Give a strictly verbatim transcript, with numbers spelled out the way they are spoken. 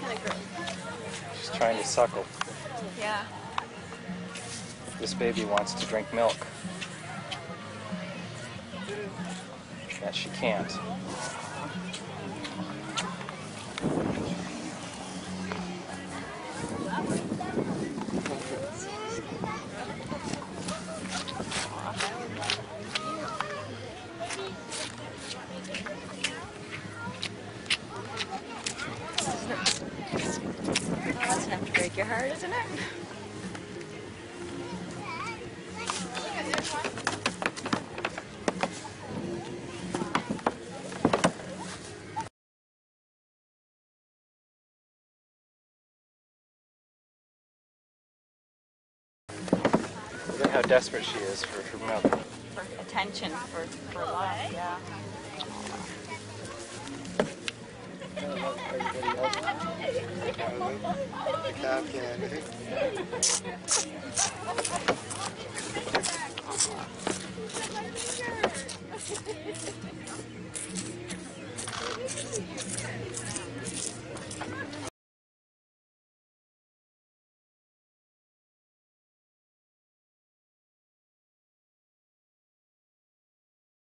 kind of gross. She's trying to suckle. Yeah. This baby wants to drink milk. Yet she can't. That's enough to break your heart, isn't it? Look at how desperate she is for, for milk. For attention, for, for love, yeah. Everybody else, the calf can.